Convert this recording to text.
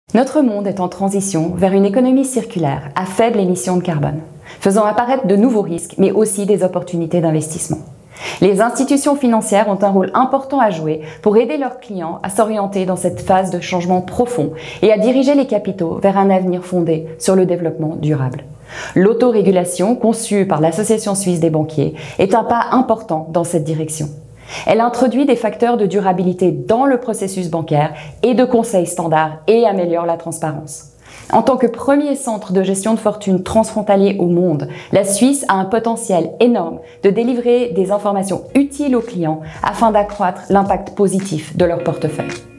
Notre monde est en transition vers une économie circulaire à faible émission de carbone, faisant apparaître de nouveaux risques, mais aussi des opportunités d'investissement. Les institutions financières ont un rôle important à jouer pour aider leurs clients à s'orienter dans cette phase de changement profond et à diriger les capitaux vers un avenir fondé sur le développement durable. L'autorégulation, conçue par l'Association suisse des banquiers, est un pas important dans cette direction. Elle introduit des facteurs de durabilité dans le processus bancaire et de conseils standards et améliore la transparence. En tant que premier centre de gestion de fortune transfrontalier au monde, la Suisse a un potentiel énorme de délivrer des informations utiles aux clients afin d'accroître l'impact positif de leur portefeuille.